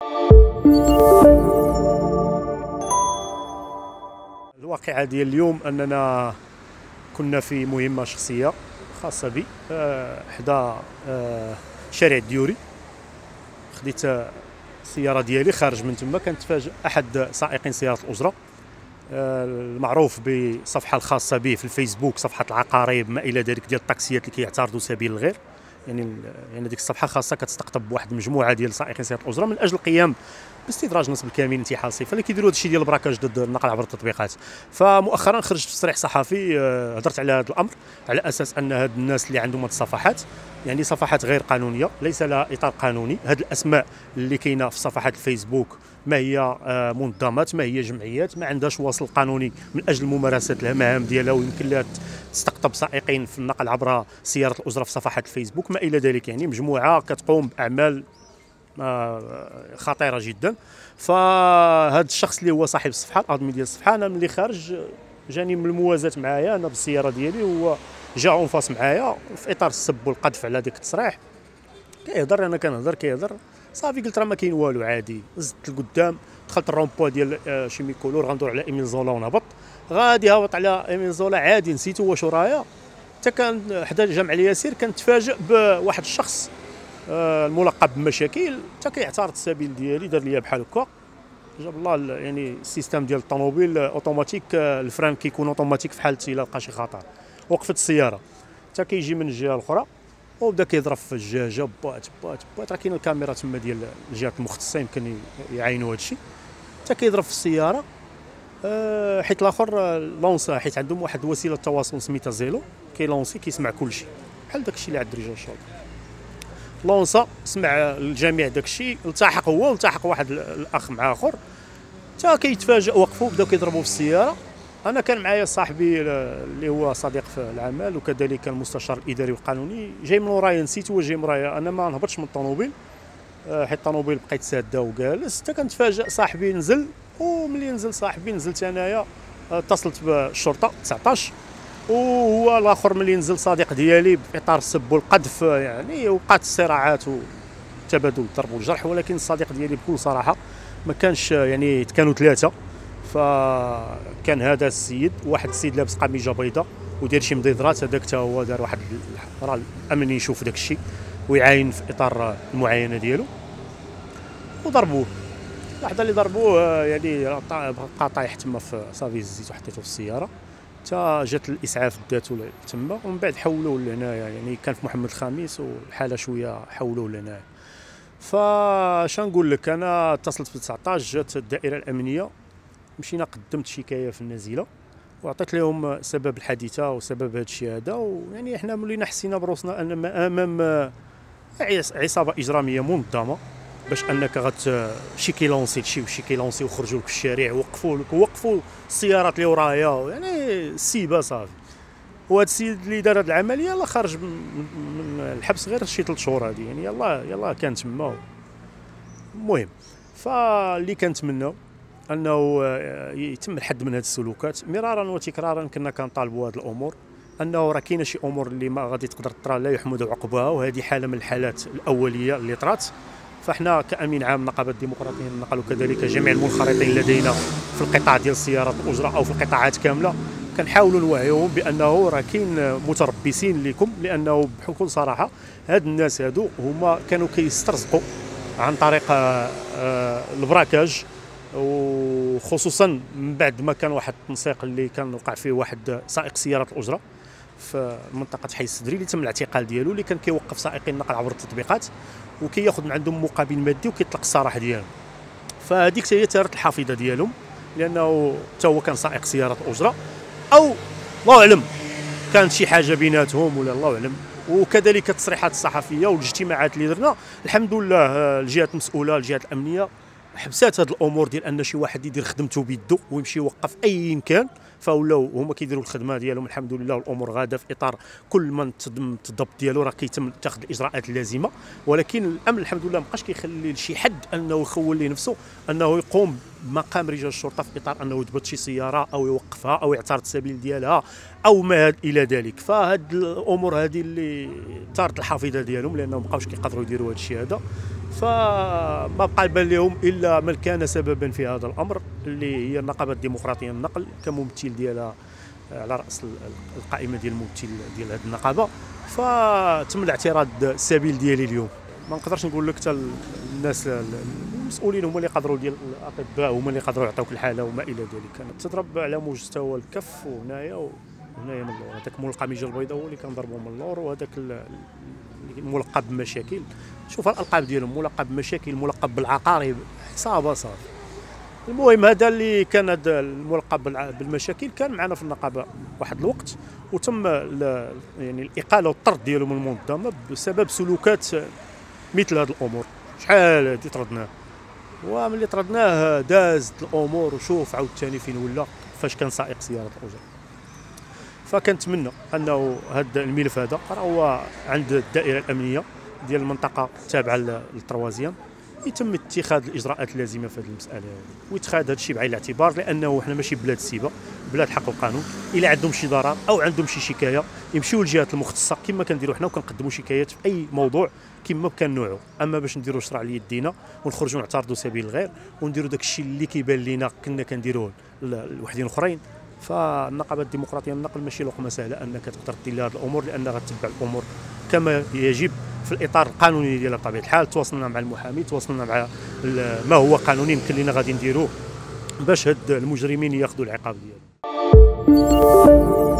الواقعة ديال اليوم أننا كنا في مهمة شخصية خاصة بي حدا شارع الديوري. خديت السيارة ديالي خارج من تما، كنتفاجأ أحد سائقين سيارة الأجرة المعروف بصفحة الخاصة به في الفيسبوك، صفحة العقارب ما إلى ذلك ديال الطاكسيات اللي كيعترضوا سبيل الغير. يعني ديك الصفحة خاصة كتستقطب واحد المجموعة ديال سائقين سيارة الأجرة من أجل القيام باستدراج نصب الكامل انتحال صفر، اللي كيديروا هذا الشيء ديال البراكاج ضد النقل عبر التطبيقات. فمؤخرا خرجت تصريح صحفي هضرت على هذا الامر، على اساس ان هاد الناس اللي عندهم هاد الصفحات، يعني صفحات غير قانونيه ليس لها اطار قانوني. هاد الاسماء اللي كاينه في صفحات الفيسبوك ما هي منظمات، ما هي جمعيات، ما عندهاش واصل قانوني من اجل ممارسه المهام ديالها، ويمكن لها تستقطب سائقين في النقل عبر سياره الاجره في صفحات الفيسبوك ما الى ذلك. يعني مجموعه كتقوم باعمال خطيره جدا. فهذا الشخص اللي هو صاحب الصفحه، الادمي ديال الصفحه، انا ملي خارج جاني من الموازاه معايا انا بالسياره ديالي، هو جا اونفاس معايا في اطار السب والقذف على ديك التصريح. كيهضر انا كنهضر، كيهضر صافي قلت راه ما كاين والو، عادي. زدت لقدام، دخلت الرومبوا ديال شيميكولور، غندور على ايميل زولا ونهبط. غادي هابط على ايميل زولا عادي، نسيتو واش ورايا. حتى كان حدا جامع الياسير كنتفاجئ بواحد الشخص الملقب بمشاكل، حتى كيعترض السبيل ديالي، دار ليا بحال هكا. جاب الله يعني السيستم ديال الطوموبيل اوتوماتيك، الفران كيكون اوتوماتيك في حاله الا لقى شي خطر. وقفت السياره، حتى كيجي من الجهه الاخرى وبدا كيضرب في الجاجه بات بات بات. راه كاينه الكاميرا تما ديال الجهات المختصه يمكن يعاينوا هذا الشيء. حتى كيضرب في السياره، حيت الاخر لونسا، حيت عندهم واحد وسيله التواصل سميتها زيلو، كيلونسي كيسمع كل شيء بحال داك الشيء اللي عند الرجال الشرطه. لونسا سمع الجميع داك الشيء، التحق هو والتحق واحد الاخ مع اخر، حتى كيتفاجئ وقفوا بداو كيضربوا في السياره. انا كان معايا صاحبي اللي هو صديق في العمل وكذلك المستشار الاداري والقانوني، جاي من ورايا، نسيت هو جاي من ورايا، انا ما نهبطش من الطوموبيل حيت الطوموبيل بقيت ساده وجالس. حتى كنتفاجئ صاحبي نزل، وملي نزل صاحبي نزلت انايا، اتصلت بالشرطه 19. وهو الاخر ملي نزل صديق ديالي باطار السب والقذف، يعني وقعت الصراعات وتبادل الضرب والجرح. ولكن الصديق ديالي بكل صراحه ما كانش، يعني كانوا ثلاثه. فكان هذا السيد، واحد السيد لابس قميجه بيضاء وداير شي مضيضرات، هذاك حتى هو دار واحد راه الامن يشوف داك الشيء ويعاين في اطار المعاينه ديالو، وضربوه. اللحظه اللي ضربوه يعني بقى طايح تما، في صافي زيتو حطيته في السياره، حتى جات الاسعاف داتو تما، ومن بعد حولوه لهنايا. يعني كان في محمد الخامس والحاله شويه حولوه لهنايا. فاش نقول لك، انا اتصلت ب 19، جات الدائره الامنيه، مشينا قدمت شكايه في النزيله وعطيت لهم سبب الحادثه وسبب هذا الشيء هذا. ويعني احنا ملينا حسينا بروسنا ان امام عصابه اجراميه منظمه، باش انك شي كيلونسي شي وشي كيلونسي وخرجوا لك في الشارع وقفوا السيارات اللي ورايا، يعني السيبه صافي. وهذا السيد اللي دار هذه العمليه يلاه خرج من الحبس غير شي 3 شهور هذه، يعني يلاه كان تما. المهم، فاللي كنتمناو انه يتم الحد من هذه السلوكات. مرارا وتكرارا كنا كنطالبوا هذه الامور، انه راه كاينه شي امور اللي ما غادي تقدر تطرا لا يحمد عقبها، وهذه حاله من الحالات الاوليه اللي طرات. فاحنا كامين عام نقابه الديمقراطيين النقل وكذلك جميع المنخرطين لدينا في القطاع ديال السيارات الاجره او في القطاعات كامله، كنحاولوا نوعيهم بانه راه كاين متربصين لكم، لانه بكل صراحه هاد الناس هادو هما كانوا كيسترزقوا عن طريق البراكاج، وخصوصا من بعد ما كان واحد التنسيق اللي كان وقع فيه واحد سائق سياره الاجره في منطقه حي السدري اللي تم الاعتقال ديالو، اللي كان كيوقف سائقين النقل عبر التطبيقات وكياخذ من عندهم مقابل مادي وكيطلق السراح ديالهم. فهذيك هي تارت الحافظه ديالهم، لانه حتى هو كان سائق سياره اجره، او الله اعلم كانت شي حاجه بيناتهم ولا الله اعلم. وكذلك التصريحات الصحفيه والاجتماعات اللي درنا، الحمد لله الجهات المسؤوله، الجهات الامنيه حبسات هذه الامور ديال ان شي واحد يدير خدمته بيدو ويمشي يوقف اي كان، فولاو هما كيديروا الخدمه ديالهم الحمد لله، والامور غاده في اطار كل من الضبط ديالو راه كيتم اتخاذ الاجراءات اللازمه. ولكن الامن الحمد لله مابقاش كيخلي لشي حد انه يخول ليه نفسه انه يقوم بمقام رجال الشرطه في اطار انه يضبط شي سياره او يوقفها او يعترض السبيل ديالها او ما الى ذلك. فهاد الامور هذه اللي طارت الحافظه ديالهم، لانهم مابقاوش كيقدروا يديروا هذا الشيء هذا. فما بقى يبان لهم الا من كان سببا في هذا الامر، اللي هي النقابه الديمقراطيه للنقل كممثل ديالها على راس القائمه ديال الممثل ديال هذه النقابه. فتم الاعتراض السبيل ديالي اليوم. ما نقدرش نقول لك حتى الناس المسؤولين هما اللي قدروا، ديال الاطباء هما اللي قدروا يعطيوك الحاله وما الى ذلك. كانت تضرب على مستوى الكف وهنايا من اللور، هذاك مول القميجه البيضاء هو اللي كنضربوا من اللور، وهذاك الملقب بمشاكل. شوف الالقاب ديالهم ملقب بمشاكل، ملقب بالعقارب، حسابه صافي. المهم هذا اللي كان هذا الملقب بالمشاكل كان معنا في النقابه واحد الوقت، وتم يعني الاقاله والطرد ديالو من المنظمه بسبب سلوكات مثل هذه الامور. شحال هادي طردناه، وملي طردناه دازت الامور، وشوف عاوتاني فين ولا فاش كان سائق سياره الاجره. فكنتمنى انه هذا الملف هذا راه هو عند الدائره الامنيه ديال المنطقه التابعه للطروازيام، يتم اتخاذ الاجراءات اللازمه في هذه المساله هذه، ويتخاذ هذا الشيء بعين الاعتبار، لانه حنا ماشي بلاد السيبه، بلاد حق القانون. الا عندهم شي ضرر او عندهم شي شكايه يمشيو للجهات المختصه كما كنديروا حنا، وكنقدموا شكايات في اي موضوع كما كان نوعه. اما باش نديروا شرع ليدينا ونخرجوا نعترضوا سبيل الغير ونديروا داك الشيء اللي كيبان لينا كنا كنديروه لوحدين اخرين، فالنقابه الديمقراطيه للنقل ماشي لقمه سهله انك تقدر دير هذه الامور، لانها غتتبع الامور كما يجب في الاطار القانوني ديالها. بطبيعه الحال تواصلنا مع المحامي، تواصلنا مع ما هو قانوني يمكن لنا غادي نديروه باش هاد المجرمين ياخذوا العقاب ديالهم.